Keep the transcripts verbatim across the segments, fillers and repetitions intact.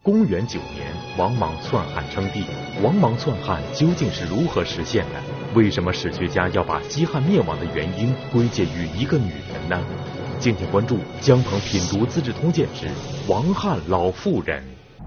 公元九年，王莽篡汉称帝。王莽篡汉究竟是如何实现的？为什么史学家要把西汉灭亡的原因归结于一个女人呢？敬请关注姜鹏品读《资治通鉴》之王汉老妇人。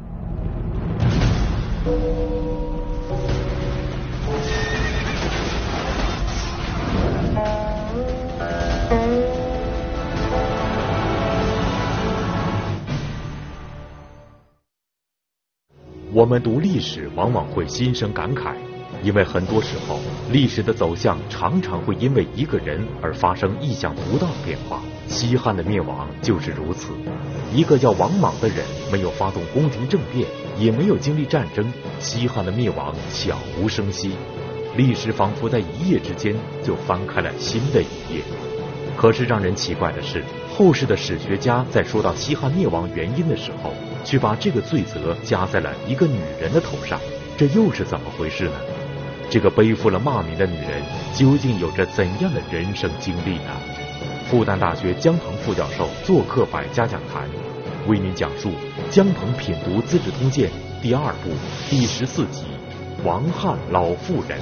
我们读历史往往会心生感慨，因为很多时候历史的走向常常会因为一个人而发生意想不到的变化。西汉的灭亡就是如此，一个叫王莽的人没有发动宫廷政变，也没有经历战争，西汉的灭亡悄无声息，历史仿佛在一夜之间就翻开了新的一页。可是让人奇怪的是，后世的史学家在说到西汉灭亡原因的时候，却把这个罪责加在了一个女人的头上，这又是怎么回事呢？这个背负了骂名的女人究竟有着怎样的人生经历呢？复旦大学姜鹏副教授做客百家讲坛，为您讲述姜鹏品读《资治通鉴》第二部第十四集《王汉老妇人》。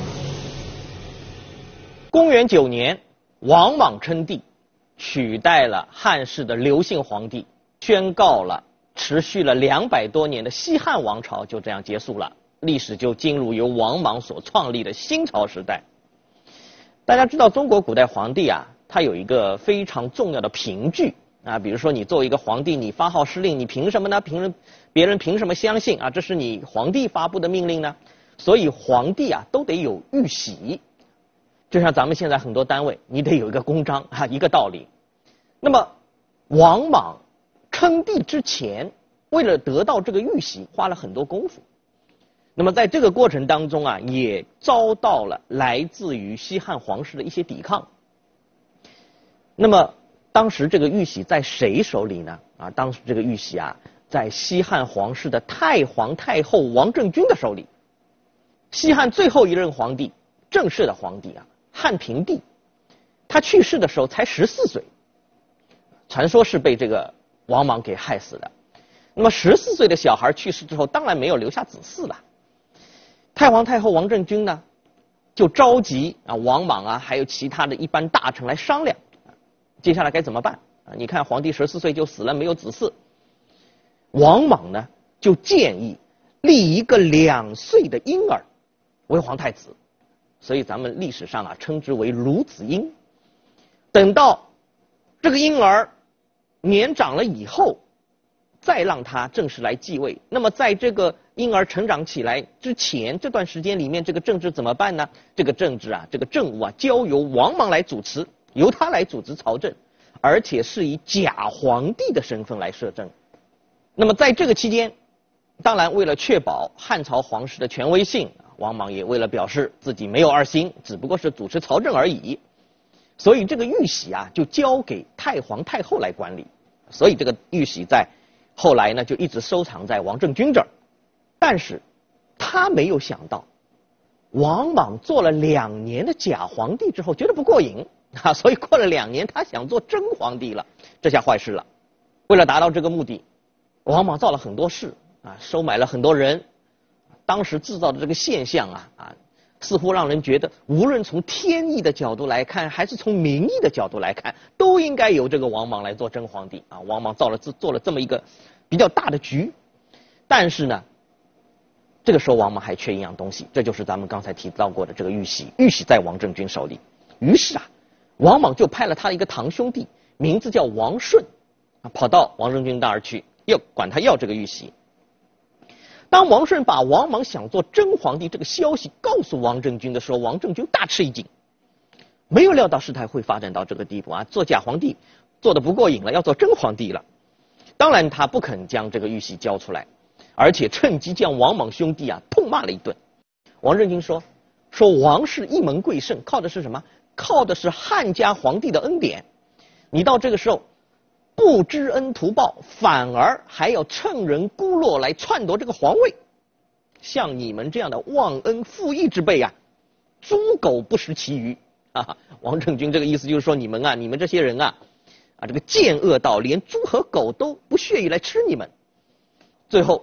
公元九年，王莽称帝，取代了汉室的刘姓皇帝，宣告了持续了两百多年的西汉王朝就这样结束了，历史就进入由王莽所创立的新朝时代。大家知道中国古代皇帝啊，他有一个非常重要的凭据啊，比如说你作为一个皇帝，你发号施令，你凭什么呢？凭人别人凭什么相信啊？这是你皇帝发布的命令呢？所以皇帝啊都得有玉玺，就像咱们现在很多单位，你得有一个公章啊，一个道理。那么王莽称帝之前，为了得到这个玉玺，花了很多功夫。那么在这个过程当中啊，也遭到了来自于西汉皇室的一些抵抗。那么当时这个玉玺在谁手里呢？啊，当时这个玉玺啊，在西汉皇室的太皇太后王政君的手里。西汉最后一任皇帝，正式的皇帝啊，汉平帝，他去世的时候才十四岁，传说是被这个王莽给害死的。那么十四岁的小孩去世之后，当然没有留下子嗣了。太皇太后王政君呢，就召集啊王莽啊，还有其他的一般大臣来商量，接下来该怎么办啊？你看皇帝十四岁就死了，没有子嗣。王莽呢就建议立一个两岁的婴儿为皇太子，所以咱们历史上啊称之为孺子婴。等到这个婴儿年长了以后，再让他正式来继位。那么在这个婴儿成长起来之前这段时间里面，这个政治怎么办呢？这个政治啊，这个政务啊，交由王莽来主持，由他来主持朝政，而且是以假皇帝的身份来摄政。那么在这个期间，当然为了确保汉朝皇室的权威性，王莽也为了表示自己没有二心，只不过是主持朝政而已，所以这个玉玺啊就交给太皇太后来管理。所以这个玉玺在后来呢就一直收藏在王政君这儿。但是他没有想到，王莽做了两年的假皇帝之后觉得不过瘾啊，所以过了两年他想做真皇帝了，这下坏事了。为了达到这个目的，王莽造了很多事啊，收买了很多人。当时制造的这个现象啊啊，似乎让人觉得无论从天意的角度来看，还是从民意的角度来看，都应该由这个王莽来做真皇帝啊。王莽造了做了这么一个比较大的局。但是呢，这个时候王莽还缺一样东西，这就是咱们刚才提到过的这个玉玺。玉玺在王政君手里，于是啊，王莽就派了他一个堂兄弟，名字叫王顺，啊，跑到王政君那儿去，要管他要这个玉玺。当王顺把王莽想做真皇帝这个消息告诉王政君的时候，王政君大吃一惊，没有料到事态会发展到这个地步啊！做假皇帝做得不过瘾了，要做真皇帝了。当然他不肯将这个玉玺交出来，而且趁机将王莽兄弟啊痛骂了一顿。王政君说说王室一门贵盛，靠的是什么？靠的是汉家皇帝的恩典。你到这个时候不知恩图报，反而还要趁人孤弱来篡夺这个皇位，像你们这样的忘恩负义之辈啊，猪狗不食其鱼啊！王政君这个意思就是说，你们啊，你们这些人啊，啊这个贱恶到连猪和狗都不屑于来吃你们。最后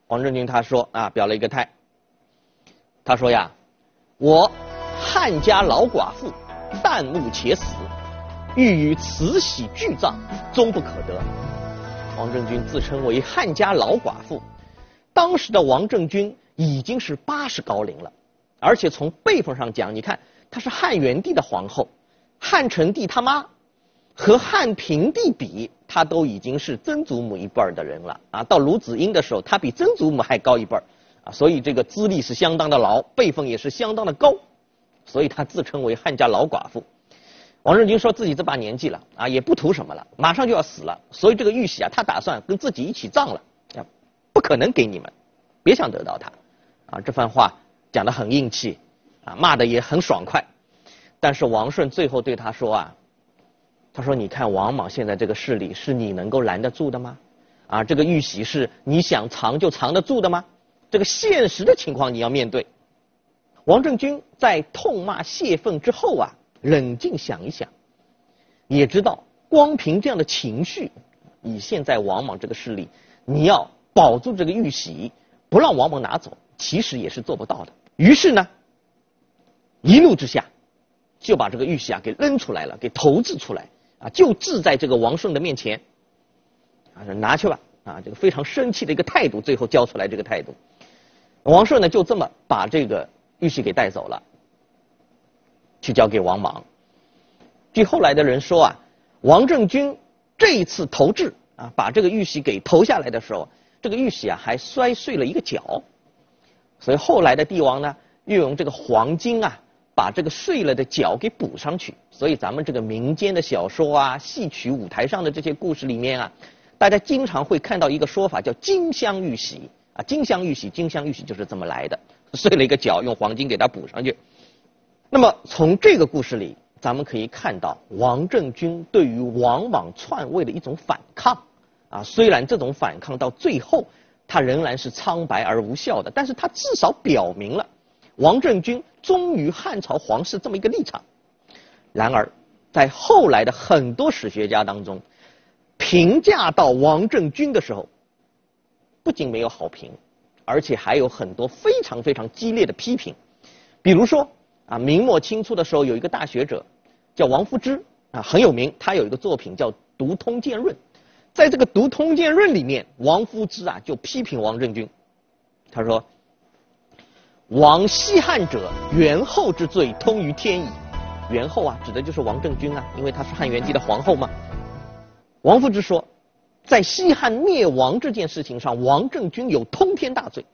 王政君他说啊，表了一个态，他说呀，我汉家老寡妇，旦暮且死，欲与慈禧俱葬，终不可得。王政君自称为汉家老寡妇，当时的王政君已经是八十高龄了，而且从辈分上讲，你看她是汉元帝的皇后，汉成帝他妈和汉平帝比，他都已经是曾祖母一辈儿的人了啊。到卢子英的时候，他比曾祖母还高一辈儿啊，所以这个资历是相当的老，辈分也是相当的高，所以他自称为汉家老寡妇。王政君说自己这把年纪了啊，也不图什么了，马上就要死了，所以这个玉玺啊，他打算跟自己一起葬了啊，不可能给你们，别想得到它啊。这番话讲得很硬气啊，骂得也很爽快。但是王顺最后对他说啊，他说你看王莽现在这个势力是你能够拦得住的吗？啊，这个玉玺是你想藏就藏得住的吗？这个现实的情况你要面对。王政君在痛骂泄愤之后啊，冷静想一想，也知道光凭这样的情绪，以现在王莽这个势力，你要保住这个玉玺，不让王莽拿走，其实也是做不到的。于是呢，一怒之下就把这个玉玺啊给扔出来了，给投掷出来啊，就掷在这个王顺的面前啊，拿去吧啊，这个非常生气的一个态度，最后交出来这个态度。王顺呢就这么把这个玉玺给带走了，去交给王莽。据后来的人说啊，王政君这一次投掷啊，把这个玉玺给投下来的时候，这个玉玺啊还摔碎了一个角，所以后来的帝王呢，运用这个黄金啊，把这个碎了的角给补上去。所以咱们这个民间的小说啊、戏曲、舞台上的这些故事里面啊，大家经常会看到一个说法叫金镶玉玺啊，金镶玉玺，金镶玉玺就是这么来的，碎了一个角，用黄金给它补上去。那么从这个故事里，咱们可以看到王政君对于王莽篡位的一种反抗啊，虽然这种反抗到最后他仍然是苍白而无效的，但是他至少表明了王政君忠于汉朝皇室这么一个立场。然而在后来的很多史学家当中，评价到王政君的时候，不仅没有好评，而且还有很多非常非常激烈的批评。比如说啊，明末清初的时候，有一个大学者叫王夫之啊，很有名，他有一个作品叫《读通鉴论》。在这个《读通鉴论》里面，王夫之啊就批评王政君，他说：“王西汉者，元后之罪通于天矣。”元后啊，指的就是王政君啊，因为她是汉元帝的皇后嘛。王夫之说，在西汉灭亡这件事情上，王政君有通天大罪。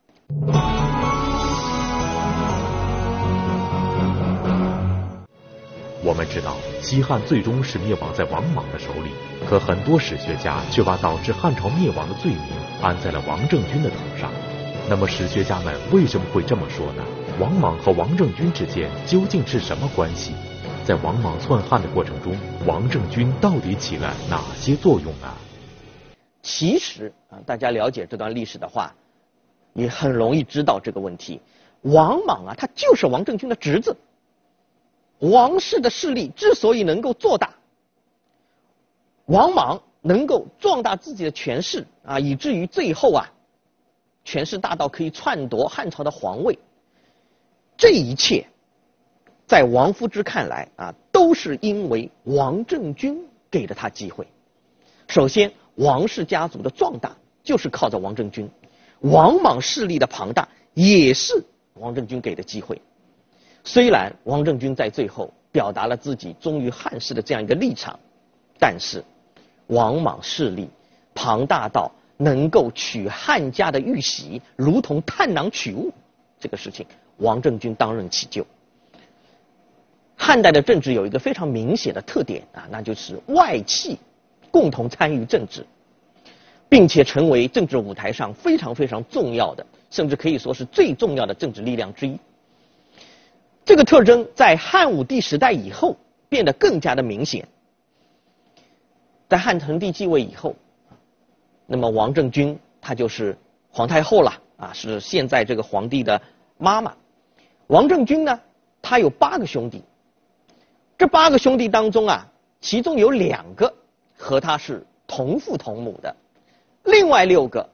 我们知道西汉最终是灭亡在王莽的手里，可很多史学家却把导致汉朝灭亡的罪名安在了王政君的头上。那么史学家们为什么会这么说呢？王莽和王政君之间究竟是什么关系？在王莽篡汉的过程中，王政君到底起了哪些作用呢？ 其实啊，大家了解这段历史的话，也很容易知道这个问题。王莽啊，他就是王政君的侄子。王室的势力之所以能够做大，王莽能够壮大自己的权势啊，以至于最后啊，权势大到可以篡夺汉朝的皇位，这一切在王夫之看来啊，都是因为王政君给了他机会。首先，王氏家族的壮大就是靠着王政君，王莽势力的庞大也是王政君给的机会。虽然王政君在最后表达了自己忠于汉室的这样一个立场，但是王莽势力庞大到能够取汉家的玉玺如同探囊取物，这个事情王政君当任其咎。汉代的政治有一个非常明显的特点啊，那就是外戚共同参与政治，并且成为政治舞台上非常非常重要的，甚至可以说是最重要的政治力量之一。这个特征在汉武帝时代以后变得更加的明显。在汉成帝继位以后，那么王政君她就是皇太后了啊，是现在这个皇帝的妈妈。王政君呢，他有八个兄弟，这八个兄弟当中啊，其中有两个和他是同父同母的，另外六个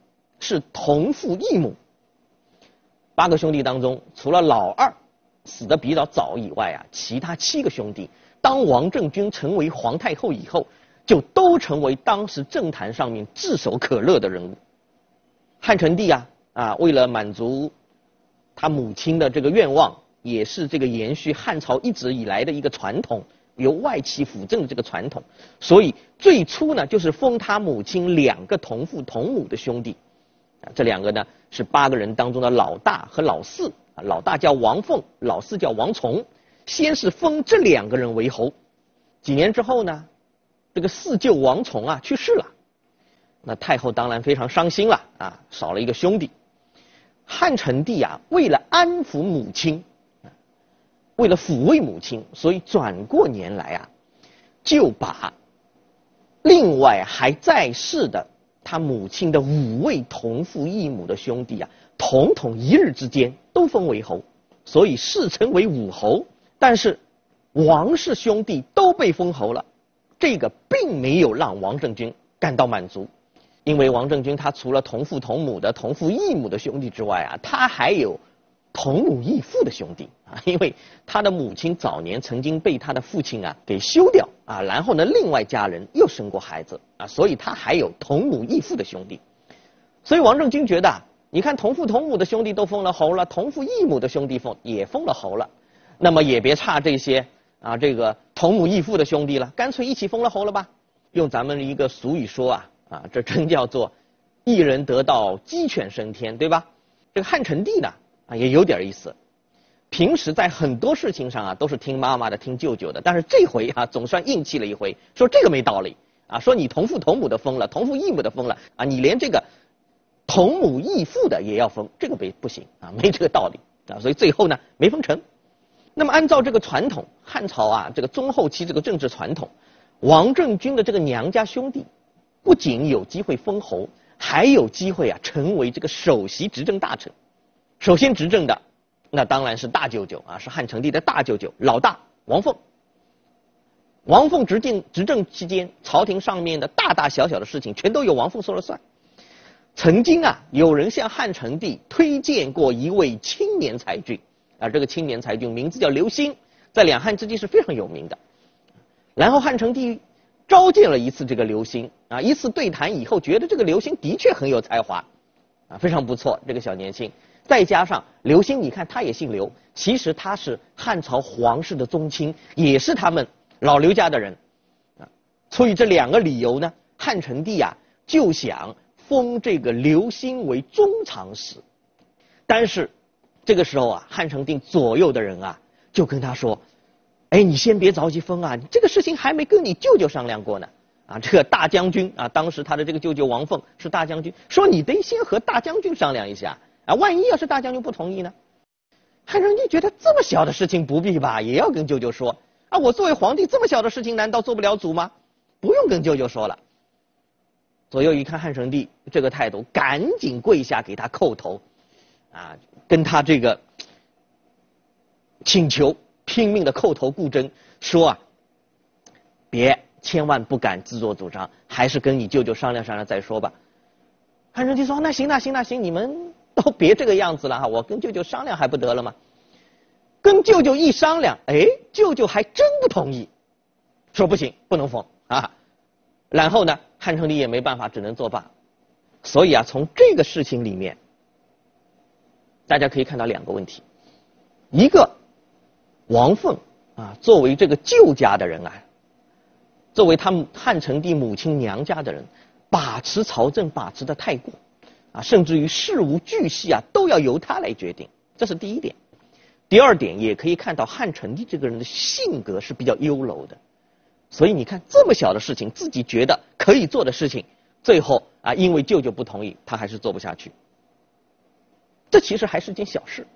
是同父异母。八个兄弟当中，除了老二死得比较早以外啊，其他七个兄弟，当王政君成为皇太后以后，就都成为当时政坛上面炙手可热的人物。汉成帝啊啊，为了满足他母亲的这个愿望，也是这个延续汉朝一直以来的一个传统，由外戚辅政的这个传统，所以最初呢，就是封他母亲两个同父同母的兄弟，啊，这两个呢是八个人当中的老大和老四，啊，老大叫王凤，老四叫王琮。先是封这两个人为侯，几年之后呢，这个四舅王琮啊去世了，那太后当然非常伤心了啊，少了一个兄弟。汉成帝啊，为了安抚母亲，为了抚慰母亲，所以转过年来啊，就把另外还在世的他母亲的五位同父异母的兄弟啊，统统一日之间都封为侯，所以世称为五侯。但是王氏兄弟都被封侯了，这个并没有让王政君感到满足，因为王政君他除了同父同母的同父异母的兄弟之外啊，他还有同母异父的兄弟啊，因为他的母亲早年曾经被他的父亲啊给休掉啊，然后呢另外家人又生过孩子啊，所以他还有同母异父的兄弟。所以王政君觉得，你看同父同母的兄弟都封了侯了，同父异母的兄弟封也封了侯了，那么也别差这些啊这个同母异父的兄弟了，干脆一起封了侯了吧。用咱们一个俗语说啊啊，这真叫做一人得道鸡犬升天，对吧？这个汉成帝呢啊也有点意思，平时在很多事情上啊都是听妈妈的听舅舅的，但是这回啊总算硬气了一回，说这个没道理啊，说你同父同母的封了，同父异母的封了啊，你连这个同母异父的也要封，这个没不行啊，没这个道理啊，所以最后呢没封成。那么按照这个传统，汉朝啊这个中后期这个政治传统，王政君的这个娘家兄弟不仅有机会封侯，还有机会啊成为这个首席执政大臣。首先执政的那当然是大舅舅啊，是汉成帝的大舅舅老大王凤。王凤执政执政期间，朝廷上面的大大小小的事情全都由王凤说了算。曾经啊有人向汉成帝推荐过一位青年才俊啊，这个青年才俊名字叫刘歆，在两汉之际是非常有名的。然后汉成帝召见了一次这个刘歆啊，一次对谈以后，觉得这个刘歆的确很有才华啊，非常不错，这个小年轻。再加上刘歆，你看他也姓刘，其实他是汉朝皇室的宗亲，也是他们老刘家的人啊。所以这两个理由呢，汉成帝啊就想封这个刘歆为中常侍。但是这个时候啊，汉成帝左右的人啊就跟他说，哎，你先别着急封啊，这个事情还没跟你舅舅商量过呢。啊，这个大将军啊，当时他的这个舅舅王凤是大将军，说你得先和大将军商量一下啊，万一要是大将军不同意呢？汉成帝觉得这么小的事情不必吧，也要跟舅舅说啊，我作为皇帝这么小的事情难道做不了主吗？不用跟舅舅说了。左右一看汉成帝这个态度，赶紧跪下给他叩头啊，跟他这个请求，拼命的叩头固真，说啊，别千万不敢自作主张，还是跟你舅舅商量商量再说吧。汉成帝说，那行那行那行，你们都别这个样子了哈，我跟舅舅商量还不得了吗？跟舅舅一商量，哎，舅舅还真不同意，说不行，不能封啊。然后呢，汉成帝也没办法，只能作罢。所以啊，从这个事情里面，大家可以看到两个问题：一个，王凤啊，作为这个舅家的人啊，作为他汉成帝母亲娘家的人，把持朝政把持的太过啊，甚至于事无巨细啊都要由他来决定，这是第一点。第二点，也可以看到汉成帝这个人的性格是比较优柔的，所以你看这么小的事情，自己觉得可以做的事情，最后啊因为舅舅不同意，他还是做不下去。这其实还是件小事。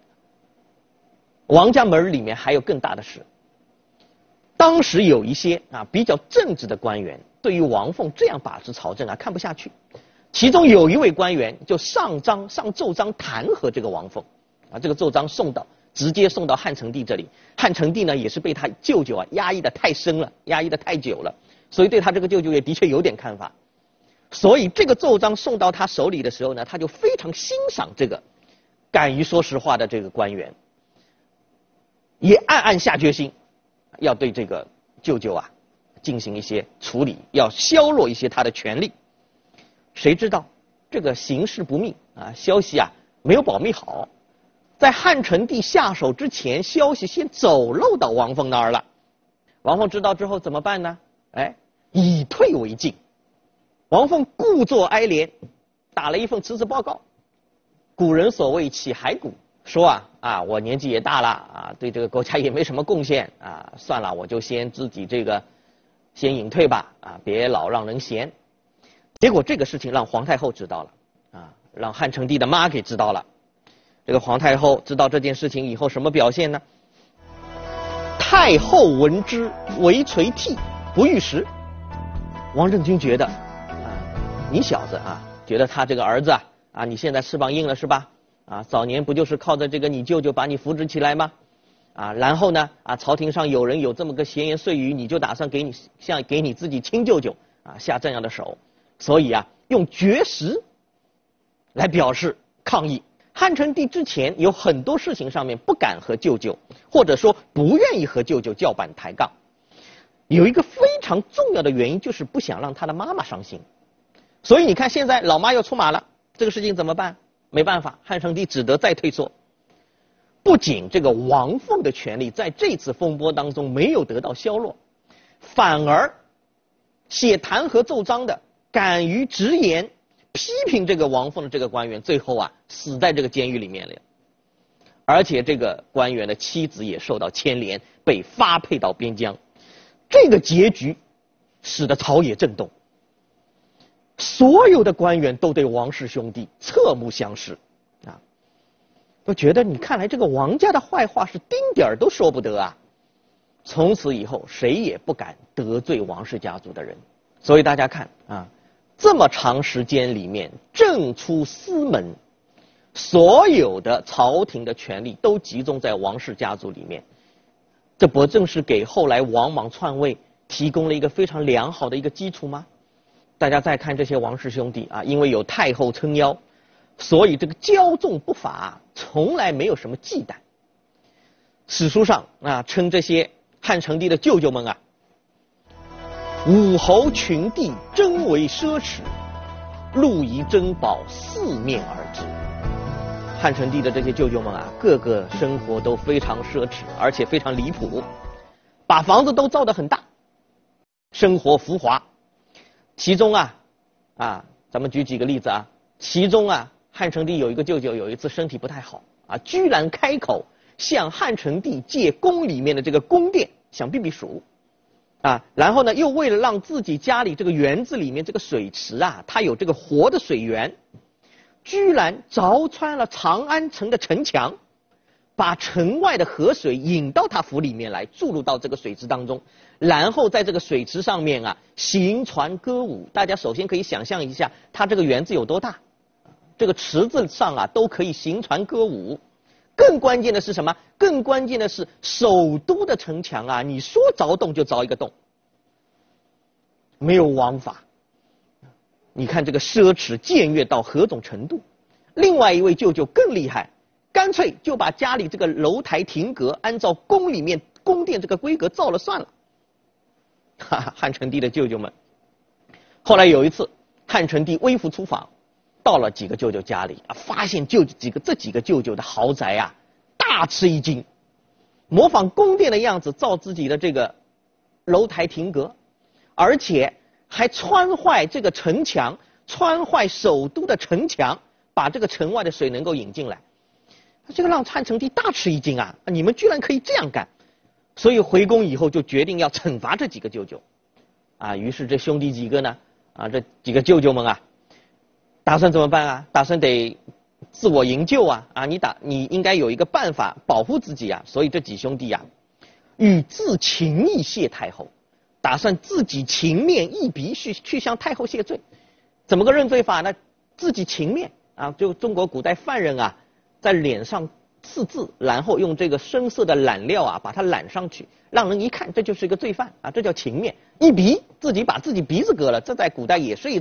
王家门里面还有更大的事。当时有一些啊比较正直的官员，对于王凤这样把持朝政啊看不下去，其中有一位官员就上章上奏章弹劾这个王凤啊，这个奏章送到直接送到汉成帝这里。汉成帝呢也是被他舅舅啊压抑的太深了，压抑的太久了，所以对他这个舅舅也的确有点看法。 所以这个奏章送到他手里的时候呢，他就非常欣赏这个敢于说实话的这个官员，也暗暗下决心要对这个舅舅啊进行一些处理，要削弱一些他的权力。谁知道这个形势不命啊，消息啊没有保密好，在汉成帝下手之前，消息先走漏到王凤那儿了。王凤知道之后怎么办呢？哎，以退为进。王凤故作哀怜，打了一份辞职报告。古人所谓起骸骨，说啊啊，我年纪也大了啊，对这个国家也没什么贡献啊，算了，我就先自己这个先隐退吧啊，别老让人嫌。结果这个事情让皇太后知道了啊，让汉成帝的妈给知道了。这个皇太后知道这件事情以后什么表现呢？太后闻之，为垂涕，不欲食。王政君觉得啊，你小子啊，觉得他这个儿子啊啊，你现在翅膀硬了是吧？啊，早年不就是靠着这个你舅舅把你扶植起来吗？啊，然后呢啊，朝廷上有人有这么个闲言碎语，你就打算给你像给你自己亲舅舅啊下这样的手，所以啊，用绝食来表示抗议。汉成帝之前有很多事情上面不敢和舅舅，或者说不愿意和舅舅叫板抬杠，有一个非常重要的原因就是不想让他的妈妈伤心。所以你看现在老妈要出马了，这个事情怎么办？没办法，汉成帝只得再退缩。不仅这个王凤的权力在这次风波当中没有得到削弱，反而写弹劾奏章的敢于直言批评这个王凤的这个官员，最后啊死在这个监狱里面了。而且这个官员的妻子也受到牵连，被发配到边疆。这个结局使得朝野震动，所有的官员都对王氏兄弟侧目相视啊，都觉得你看来这个王家的坏话是丁点儿都说不得啊。从此以后谁也不敢得罪王氏家族的人。所以大家看啊，这么长时间里面，政出司门，所有的朝廷的权力都集中在王氏家族里面，这不正是给后来王莽篡位提供了一个非常良好的一个基础吗？大家再看这些王氏兄弟啊，因为有太后撑腰，所以这个骄纵不法，从来没有什么忌惮。史书上啊称这些汉成帝的舅舅们啊，武侯群弟真为奢侈，禄夷珍宝四面而至。汉成帝的这些舅舅们啊，个个生活都非常奢侈，而且非常离谱，把房子都造得很大，生活浮华。其中啊啊，咱们举几个例子啊，其中啊，汉成帝有一个舅舅有一次身体不太好啊，居然开口向汉成帝借宫里面的这个宫殿，想避避暑啊，然后呢，又为了让自己家里这个园子里面这个水池啊，它有这个活的水源，居然凿穿了长安城的城墙，把城外的河水引到他府里面来，注入到这个水池当中，然后在这个水池上面啊行船歌舞。大家首先可以想象一下，他这个园子有多大，这个池子上啊都可以行船歌舞。更关键的是什么？更关键的是首都的城墙啊，你说凿洞就凿一个洞，没有王法。你看这个奢侈僭越到何种程度？另外一位舅舅更厉害，干脆就把家里这个楼台亭阁按照宫里面宫殿这个规格造了算了。哈哈，汉成帝的舅舅们。后来有一次，汉成帝微服出访，到了几个舅舅家里啊，发现舅几个这几个舅舅的豪宅啊，大吃一惊，模仿宫殿的样子造自己的这个楼台亭阁，而且还穿坏这个城墙，穿坏首都的城墙，把这个城外的水能够引进来。这个让汉成帝大吃一惊啊！你们居然可以这样干，所以回宫以后就决定要惩罚这几个舅舅，啊，于是这兄弟几个呢，啊，这几个舅舅们啊，打算怎么办啊？打算得自我营救啊！啊，你打你应该有一个办法保护自己啊！所以这几兄弟啊，与自情义谢太后，打算自己情面一笔去去向太后谢罪。怎么个认罪法呢？自己情面啊，就中国古代犯人啊，在脸上刺字，然后用这个深色的染料啊把它染上去，让人一看这就是一个罪犯啊，这叫情面。一鼻自己把自己鼻子割了，这在古代也是一种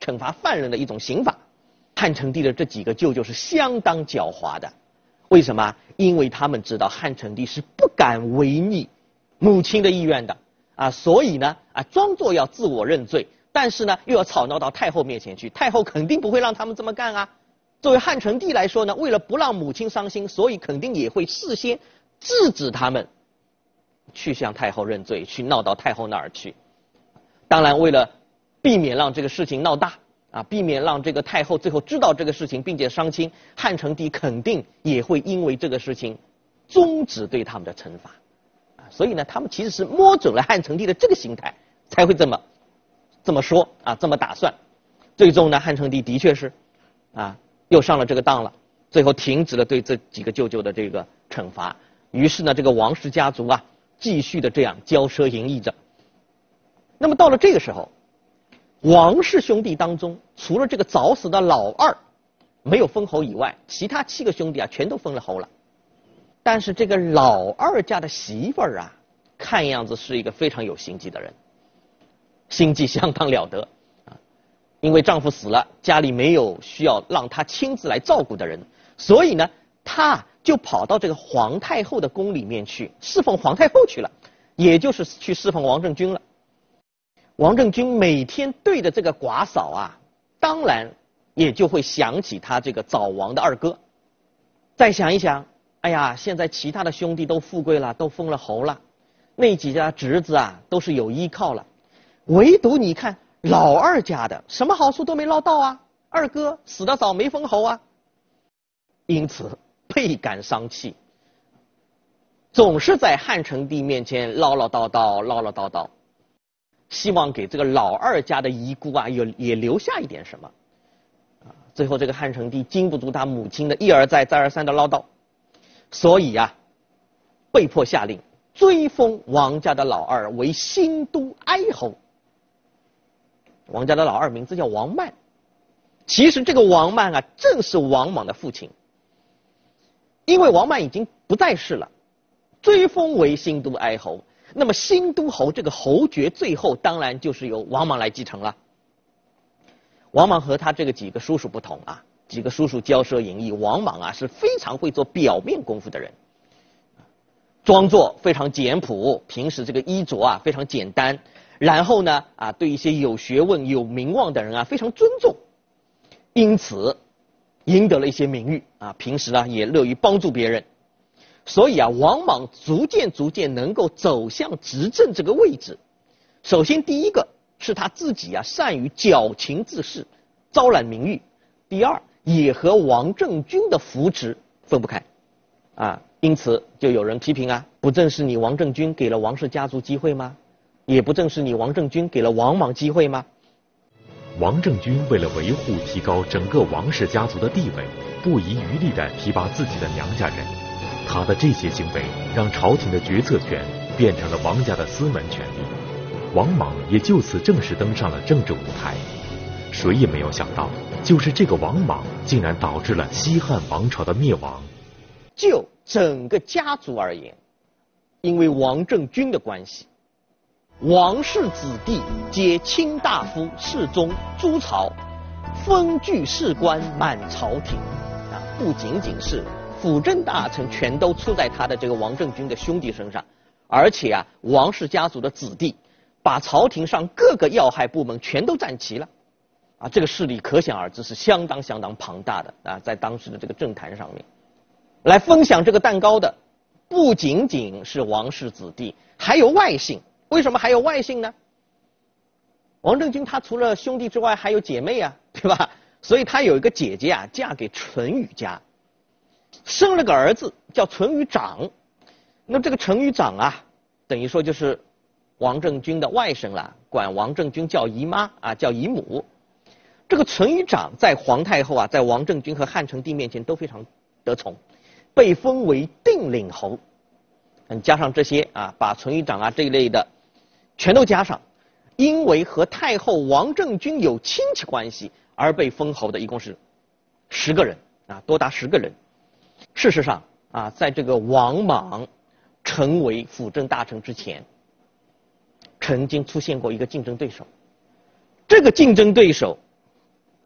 惩罚犯人的一种刑法。汉成帝的这几个舅舅是相当狡猾的，为什么？因为他们知道汉成帝是不敢违逆母亲的意愿的啊，所以呢啊，装作要自我认罪，但是呢又要吵闹到太后面前去，太后肯定不会让他们这么干啊。作为汉成帝来说呢，为了不让母亲伤心，所以肯定也会事先制止他们去向太后认罪，去闹到太后那儿去。当然，为了避免让这个事情闹大啊，避免让这个太后最后知道这个事情并且伤心，汉成帝肯定也会因为这个事情终止对他们的惩罚啊。所以呢，他们其实是摸准了汉成帝的这个心态，才会这么这么说啊，这么打算。最终呢，汉成帝的确是啊又上了这个当了，最后停止了对这几个舅舅的这个惩罚。于是呢，这个王氏家族啊继续的这样骄奢淫逸着。那么到了这个时候，王氏兄弟当中，除了这个早死的老二没有封侯以外，其他七个兄弟啊全都封了侯了。但是这个老二家的媳妇儿啊，看样子是一个非常有心计的人，心计相当了得啊。因为丈夫死了，家里没有需要让她亲自来照顾的人，所以呢，她就跑到这个皇太后的宫里面去侍奉皇太后去了，也就是去侍奉王政君了。王政君每天对着这个寡嫂啊，当然也就会想起他这个早亡的二哥。再想一想，哎呀，现在其他的兄弟都富贵了，都封了侯了，那几家侄子啊都是有依靠了，唯独你看老二家的什么好处都没捞到啊，二哥死得早没封侯啊，因此倍感伤气，总是在汉成帝面前唠唠叨叨唠唠叨叨，希望给这个老二家的遗孤啊有也留下一点什么啊。最后这个汉成帝经不住他母亲的一而再再而三的唠叨，所以啊被迫下令追封王家的老二为新都哀侯。王家的老二名字叫王曼，其实这个王曼啊正是王莽的父亲。因为王曼已经不在世了，追封为新都哀侯，那么新都侯这个侯爵最后当然就是由王莽来继承了。王莽和他这个几个叔叔不同啊，几个叔叔骄奢淫逸，王莽啊是非常会做表面功夫的人，装作非常简朴，平时这个衣着啊非常简单，然后呢啊对一些有学问有名望的人啊非常尊重，因此赢得了一些名誉啊，平时啊也乐于帮助别人。所以啊，王莽逐渐逐渐能够走向执政这个位置。首先第一个是他自己啊善于矫情自恃，招揽名誉；第二也和王政君的扶持分不开啊，因此就有人批评啊，不正是你王政君给了王氏家族机会吗？也不正是你王政君给了王莽机会吗？ 王政君为了维护提高整个王氏家族的地位，不遗余力地提拔自己的娘家人。他的这些行为让朝廷的决策权变成了王家的私门权利，王莽也就此正式登上了政治舞台。谁也没有想到，就是这个王莽竟然导致了西汉王朝的灭亡。 就整个家族而言，因为王政君的关系，王氏子弟皆卿大夫、侍中、诸曹，封具士官满朝廷啊，不仅仅是辅政大臣全都出在他的这个王政君的兄弟身上，而且啊，王氏家族的子弟把朝廷上各个要害部门全都占齐了啊，这个势力可想而知是相当相当庞大的啊，在当时的这个政坛上面，来分享这个蛋糕的不仅仅是王氏子弟，还有外姓。为什么还有外姓呢？王政君他除了兄弟之外还有姐妹啊，对吧？所以他有一个姐姐啊，嫁给淳于家，生了个儿子叫淳于长。那这个淳于长啊，等于说就是王政君的外甥了，管王政君叫姨妈啊，叫姨母。这个淳于长在皇太后啊，在王政君和汉成帝面前都非常得宠，被封为定陵侯。嗯，加上这些啊，把淳于长啊这一类的全都加上，因为和太后王政君有亲戚关系而被封侯的一共是十个人啊，多达十个人。事实上啊，在这个王莽成为辅政大臣之前，曾经出现过一个竞争对手，这个竞争对手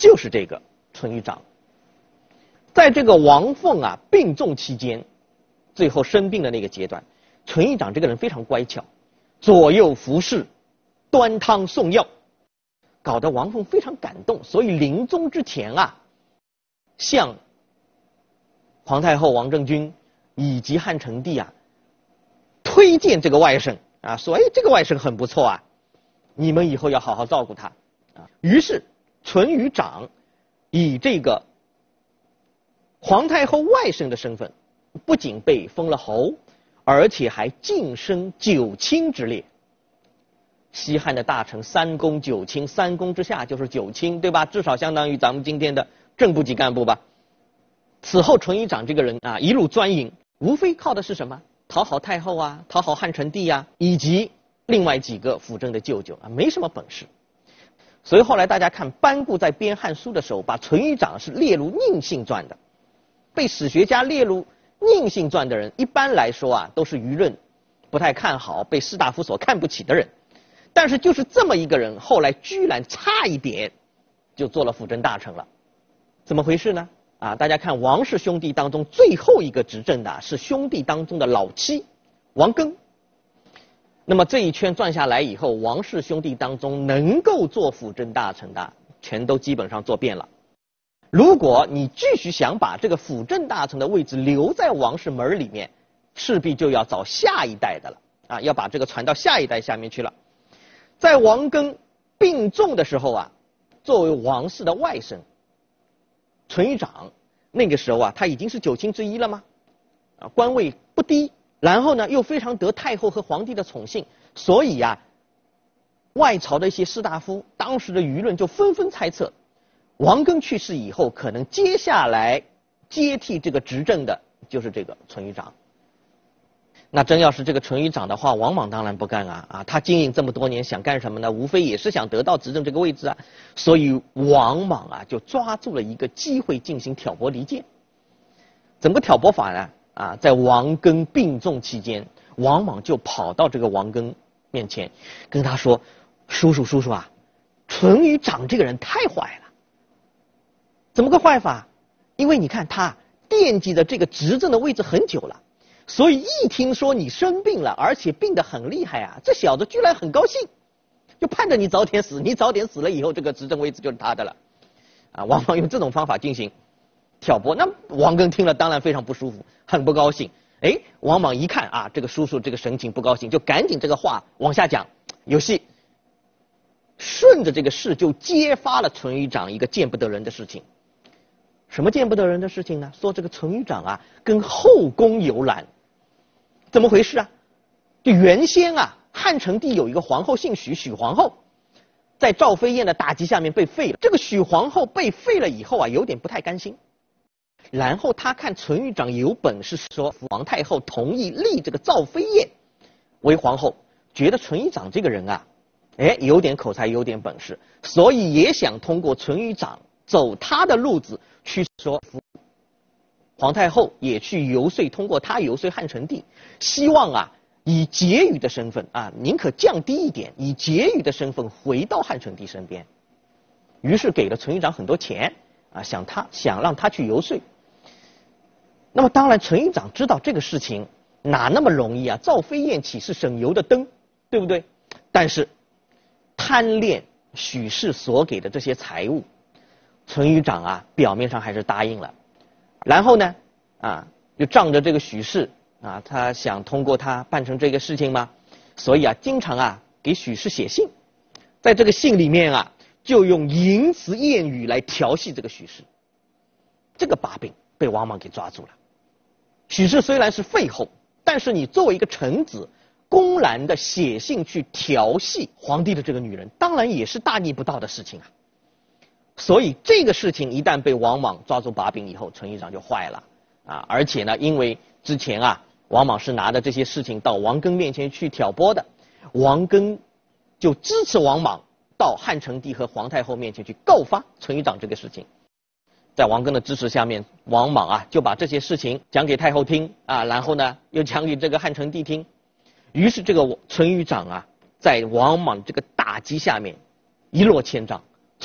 就是这个淳于长。在这个王凤啊病重期间，最后生病的那个阶段，淳于长这个人非常乖巧，左右服侍，端汤送药，搞得王凤非常感动，所以临终之前啊，向皇太后王政君以及汉成帝啊推荐这个外甥啊，说哎这个外甥很不错啊，你们以后要好好照顾他啊。于是淳于长以这个皇太后外甥的身份，不仅被封了侯，而且还晋升九卿之列。西汉的大臣三公九卿，三公之下就是九卿，对吧？至少相当于咱们今天的正部级干部吧。此后淳于长这个人啊，一路专营，无非靠的是什么？讨好太后啊，讨好汉成帝啊，以及另外几个辅政的舅舅啊，没什么本事。所以后来大家看班固在编《汉书》的时候，把淳于长是列入佞幸传的。被史学家列入佞幸传的人，一般来说啊，都是舆论不太看好、被士大夫所看不起的人。但是就是这么一个人，后来居然差一点就做了辅政大臣了，怎么回事呢？啊，大家看王氏兄弟当中最后一个执政的是兄弟当中的老七王庚。那么这一圈转下来以后，王氏兄弟当中能够做辅政大臣的，全都基本上做遍了。如果你继续想把这个辅政大臣的位置留在王氏门里面，势必就要找下一代的了啊，要把这个传到下一代下面去了。在王庚病重的时候啊，作为王氏的外甥，淳于长那个时候啊，他已经是九卿之一了吗？啊，官位不低，然后呢又非常得太后和皇帝的宠幸，所以啊，外朝的一些士大夫，当时的舆论就纷纷猜测，王庚去世以后，可能接下来接替这个执政的就是这个淳于长。那真要是这个淳于长的话，王莽当然不干啊啊！他经营这么多年，想干什么呢？无非也是想得到执政这个位置啊。所以王莽啊，就抓住了一个机会进行挑拨离间。怎么个挑拨法呢？啊，在王庚病重期间，王莽就跑到这个王庚面前，跟他说：“叔叔，叔叔啊，淳于长这个人太坏了。怎么个坏法？因为你看他惦记着这个执政的位置很久了。”所以一听说你生病了，而且病得很厉害啊，这小子居然很高兴，就盼着你早点死，你早点死了以后，这个执政位置就是他的了。啊，王莽用这种方法进行挑拨，那王庚听了当然非常不舒服，很不高兴。哎，王莽一看啊，这个叔叔这个神情不高兴，就赶紧这个话往下讲，有戏。顺着这个事就揭发了淳于长一个见不得人的事情。什么见不得人的事情呢？说这个淳于长啊跟后宫游览。怎么回事啊？就原先啊，汉成帝有一个皇后姓许，许皇后在赵飞燕的打击下面被废了。这个许皇后被废了以后啊，有点不太甘心。然后他看淳于长有本事，说皇太后同意立这个赵飞燕为皇后，觉得淳于长这个人啊，哎，有点口才，有点本事，所以也想通过淳于长走他的路子去说服皇太后，也去游说，通过他游说汉成帝，希望啊以婕妤的身份啊，宁可降低一点，以婕妤的身份回到汉成帝身边。于是给了淳于长很多钱啊，想他想让他去游说。那么当然，淳于长知道这个事情哪那么容易啊？赵飞燕岂是省油的灯，对不对？但是贪恋许氏所给的这些财物，淳于长啊表面上还是答应了。然后呢，啊，就仗着这个许氏啊，他想通过他办成这个事情嘛，所以啊，经常啊给许氏写信，在这个信里面啊，就用淫词艳语来调戏这个许氏。这个把柄被王莽给抓住了。许氏虽然是废后，但是你作为一个臣子，公然的写信去调戏皇帝的这个女人，当然也是大逆不道的事情啊。所以这个事情一旦被王莽抓住把柄以后，淳于长就坏了啊！而且呢，因为之前啊，王莽是拿着这些事情到王庚面前去挑拨的，王庚就支持王莽到汉成帝和皇太后面前去告发淳于长这个事情。在王庚的支持下面，王莽啊就把这些事情讲给太后听啊，然后呢又讲给这个汉成帝听。于是这个淳于长啊，在王莽这个打击下面一落千丈。从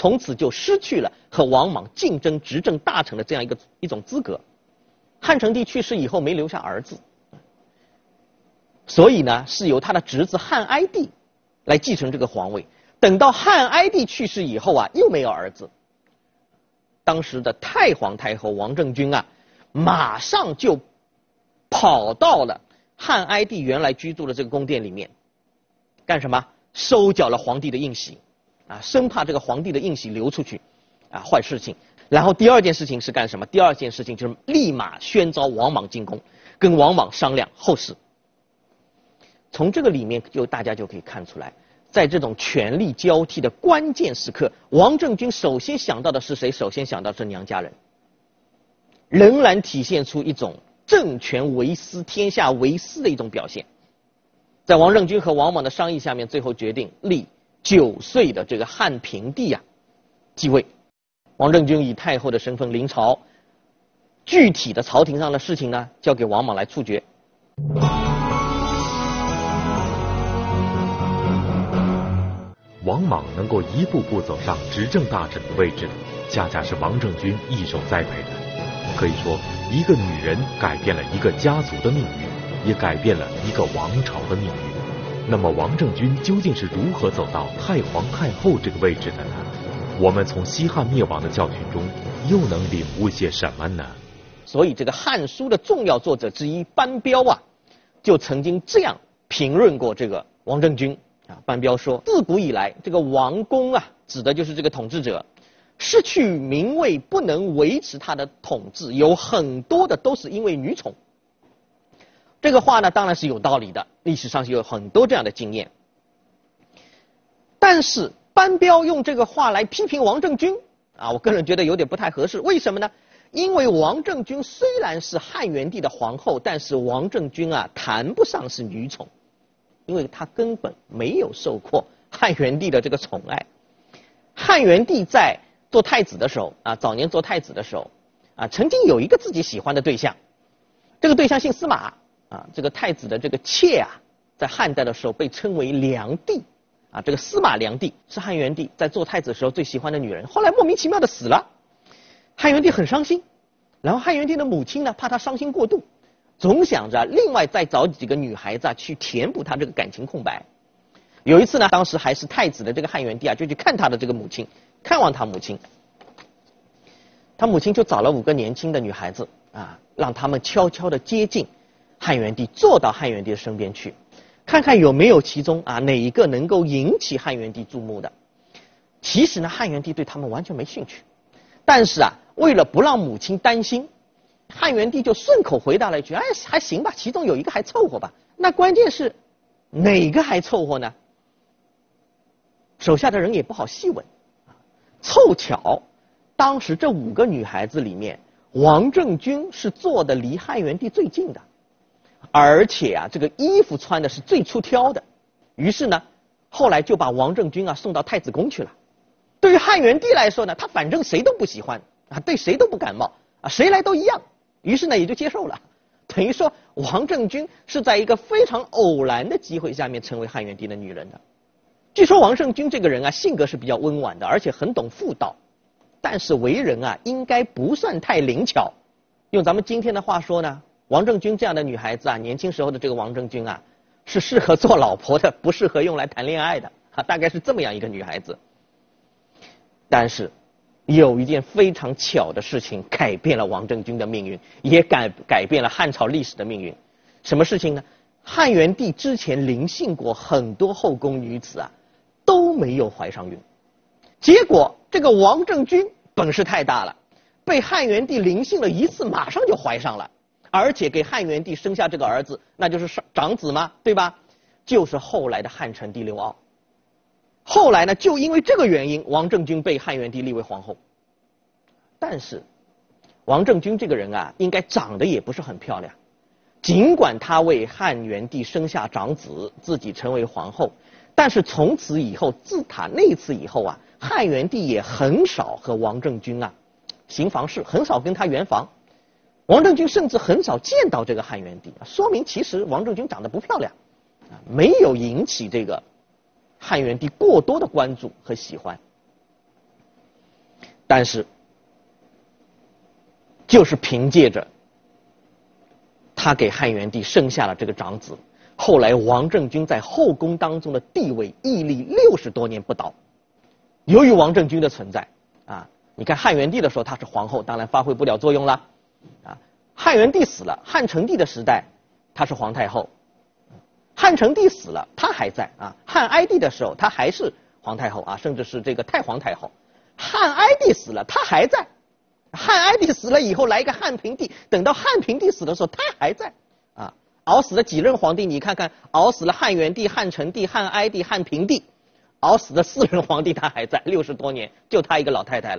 从此就失去了和王莽竞争执政大臣的这样一个一种资格。汉成帝去世以后没留下儿子，所以呢是由他的侄子汉哀帝来继承这个皇位。等到汉哀帝去世以后啊，又没有儿子。当时的太皇太后王政君啊，马上就跑到了汉哀帝原来居住的这个宫殿里面，干什么？收缴了皇帝的印玺，啊，生怕这个皇帝的印玺流出去，啊，坏事情。然后第二件事情是干什么？第二件事情就是立马宣召王莽进宫，跟王莽商量后事。从这个里面就大家就可以看出来，在这种权力交替的关键时刻，王政君首先想到的是谁？首先想到的是娘家人，仍然体现出一种政权为私、天下为私的一种表现。在王政君和王莽的商议下面，最后决定立九岁的这个汉平帝啊继位。王政君以太后的身份临朝，具体的朝廷上的事情呢，交给王莽来处决。 王莽能够一步步走上执政大臣的位置，恰恰是王政君一手栽培的。可以说，一个女人改变了一个家族的命运，也改变了一个王朝的命运。那么，王政君究竟是如何走到太皇太后这个位置的呢？我们从西汉灭亡的教训中又能领悟些什么呢？ 所以这个《汉书》的重要作者之一班彪啊，就曾经这样评论过这个王政君啊。班彪说，自古以来，这个王公啊，指的就是这个统治者，失去名位不能维持他的统治，有很多的都是因为女宠。这个话呢，当然是有道理的，历史上是有很多这样的经验。但是班彪用这个话来批评王政君啊，我个人觉得有点不太合适。为什么呢？因为王政君虽然是汉元帝的皇后，但是王政君啊谈不上是女宠，因为他根本没有受过汉元帝的这个宠爱。汉元帝在做太子的时候啊，早年做太子的时候啊，曾经有一个自己喜欢的对象，这个对象姓司马啊，这个太子的这个妾啊，在汉代的时候被称为良帝。啊，这个司马良帝是汉元帝在做太子的时候最喜欢的女人，后来莫名其妙的死了，汉元帝很伤心。然后汉元帝的母亲呢，怕他伤心过度，总想着另外再找几个女孩子啊去填补他这个感情空白。有一次呢，当时还是太子的这个汉元帝啊，就去看他的这个母亲，看望他母亲。他母亲就找了五个年轻的女孩子啊，让他们悄悄的接近汉元帝，坐到汉元帝的身边去。看看有没有其中啊哪一个能够引起汉元帝注目的。其实呢，汉元帝对他们完全没兴趣，但是啊，为了不让母亲担心，汉元帝就顺口回答了一句：“哎，还行吧，其中有一个还凑合吧。”那关键是哪个还凑合呢？手下的人也不好细问。凑巧，当时这五个女孩子里面，王政君是坐的离汉元帝最近的。而且啊，这个衣服穿的是最出挑的，于是呢，后来就把王政君啊送到太子宫去了。对于汉元帝来说呢，他反正谁都不喜欢啊，对谁都不感冒啊，谁来都一样，于是呢也就接受了。等于说，王政君是在一个非常偶然的机会下面成为汉元帝的女人的。据说王政君这个人啊，性格是比较温婉的，而且很懂妇道，但是为人啊，应该不算太灵巧。用咱们今天的话说呢，王政君这样的女孩子啊，年轻时候的这个王政君啊，是适合做老婆的，不适合用来谈恋爱的啊，大概是这么样一个女孩子。但是有一件非常巧的事情改变了王政君的命运，也改改变了汉朝历史的命运。什么事情呢？汉元帝之前临幸过很多后宫女子啊，都没有怀上孕。结果这个王政君本事太大了，被汉元帝临幸了一次，马上就怀上了。而且给汉元帝生下这个儿子，那就是长子嘛，对吧？就是后来的汉成帝刘骜。后来呢，就因为这个原因，王政君被汉元帝立为皇后。但是，王政君这个人啊，应该长得也不是很漂亮。尽管他为汉元帝生下长子，自己成为皇后，但是从此以后，自他那次以后啊，汉元帝也很少和王政君啊行房事，很少跟他圆房。王政君甚至很少见到这个汉元帝，说明其实王政君长得不漂亮，没有引起这个汉元帝过多的关注和喜欢。 但是就是凭借着他给汉元帝生下了这个长子，后来王政君在后宫当中的地位屹立六十多年不倒。由于王政君的存在啊，你看汉元帝的时候她是皇后，当然发挥不了作用了啊。汉元帝死了，汉成帝的时代她是皇太后，汉成帝死了她还在啊。汉哀帝的时候她还是皇太后啊，甚至是这个太皇太后。汉哀帝死了她还在，汉哀帝死了以后来一个汉平帝，等到汉平帝死的时候她还在啊。熬死了几任皇帝，你看看，熬死了汉元帝、汉成帝、汉哀帝、汉平帝，熬死了四任皇帝他还在，六十多年就他一个老太太了。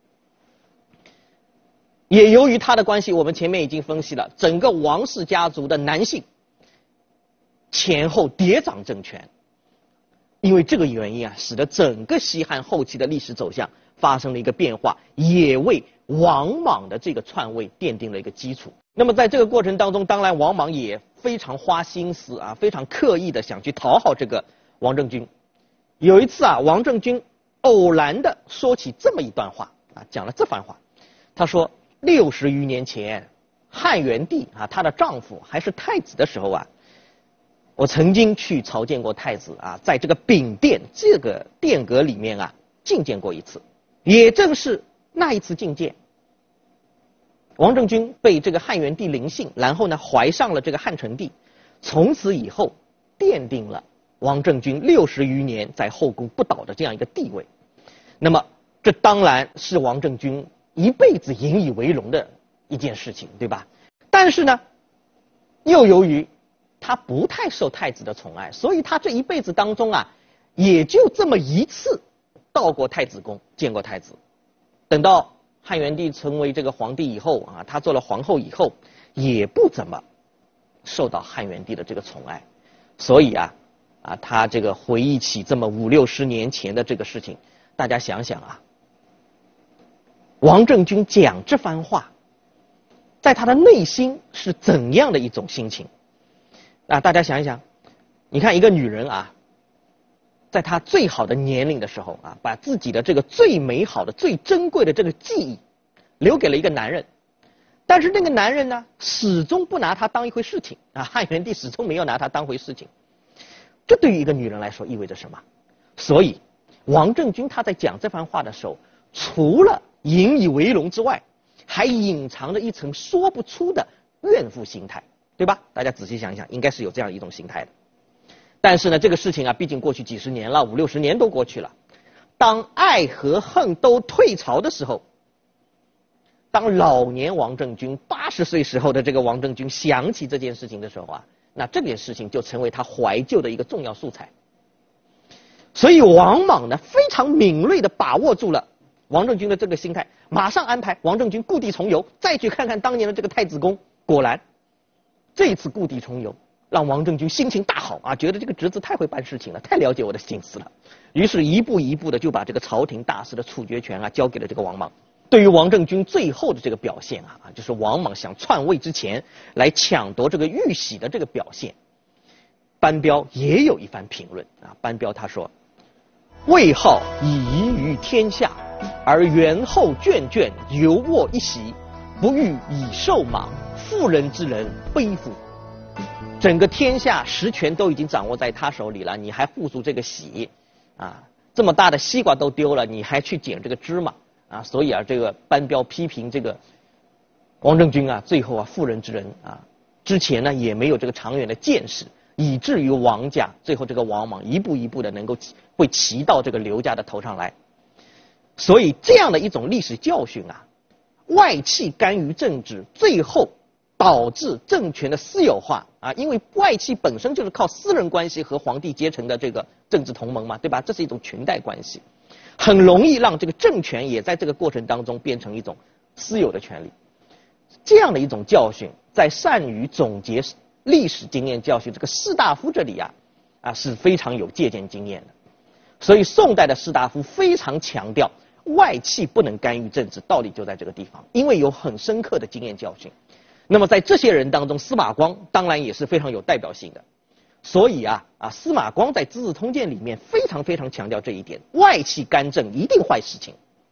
也由于他的关系，我们前面已经分析了，整个王氏家族的男性前后叠掌政权，因为这个原因啊，使得整个西汉后期的历史走向发生了一个变化，也为王莽的这个篡位奠定了一个基础。那么在这个过程当中，当然王莽也非常花心思啊，非常刻意的想去讨好这个王政君。有一次啊，王政君偶然的说起这么一段话啊，讲了这番话。他说，六十余年前，汉元帝啊，她的丈夫还是太子的时候啊，我曾经去朝见过太子啊，在这个秉殿这个殿阁里面啊觐见过一次。也正是那一次觐见，王政君被这个汉元帝临幸，然后呢怀上了这个汉成帝，从此以后奠定了王政君六十余年在后宫不倒的这样一个地位。那么这当然是王政君一辈子引以为荣的一件事情，对吧？但是呢，又由于他不太受太子的宠爱，所以他这一辈子当中啊，也就这么一次到过太子宫见过太子。等到汉元帝成为这个皇帝以后啊，他做了皇后以后，也不怎么受到汉元帝的这个宠爱。所以啊啊，他这个回忆起这么五六十年前的这个事情，大家想想啊，王政君讲这番话，在他的内心是怎样的一种心情啊？大家想一想，你看一个女人啊，在她最好的年龄的时候啊，把自己的这个最美好的、最珍贵的这个记忆留给了一个男人，但是那个男人呢，始终不拿她当一回事情啊。汉元帝始终没有拿她当回事情，这对于一个女人来说意味着什么？所以王政君他在讲这番话的时候，除了引以为荣之外，还隐藏着一层说不出的怨妇心态，对吧？大家仔细想一想，应该是有这样一种心态的。但是呢，这个事情啊，毕竟过去几十年了，五六十年都过去了。当爱和恨都退潮的时候，当老年王政君八十岁时候的这个王政君想起这件事情的时候啊，那这件事情就成为他怀旧的一个重要素材。所以王莽呢，非常敏锐地把握住了王政君的这个心态，马上安排王政君故地重游，再去看看当年的这个太子宫。果然，这一次故地重游，让王政君心情大好啊，觉得这个侄子太会办事情了，太了解我的心思了。于是，一步一步的就把这个朝廷大事的处决权啊，交给了这个王莽。对于王政君最后的这个表现啊，就是王莽想篡位之前来抢夺这个玉玺的这个表现，班彪也有一番评论啊。班彪他说：“魏号以夷于天下，而元后眷眷犹握一席，不欲以受莽，妇人之仁悲夫。”整个天下实权都已经掌握在他手里了，你还护住这个玺啊？这么大的西瓜都丢了，你还去捡这个芝麻啊？所以啊，这个班彪批评这个王政君啊，最后啊妇人之仁啊，之前呢也没有这个长远的见识，以至于王家最后这个王莽一步一步的能够会骑到这个刘家的头上来。所以这样的一种历史教训啊，外戚干预政治，最后导致政权的私有化啊，因为外戚本身就是靠私人关系和皇帝结成的这个政治同盟嘛，对吧？这是一种裙带关系，很容易让这个政权也在这个过程当中变成一种私有的权利。这样的一种教训，在善于总结历史经验教训这个士大夫这里啊啊是非常有借鉴经验的。所以宋代的士大夫非常强调外戚不能干预政治，道理就在这个地方，因为有很深刻的经验教训。那么在这些人当中，司马光当然也是非常有代表性的。所以啊啊，司马光在《资治通鉴》里面非常非常强调这一点：外戚干政一定坏事情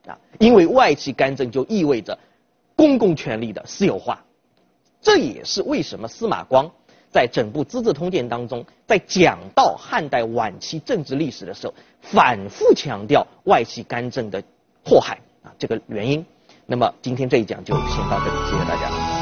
啊，因为外戚干政就意味着公共权力的私有化。这也是为什么司马光在整部《资治通鉴》当中，在讲到汉代晚期政治历史的时候，反复强调外戚干政的祸害啊这个原因。那么今天这一讲就先到这里，谢谢大家。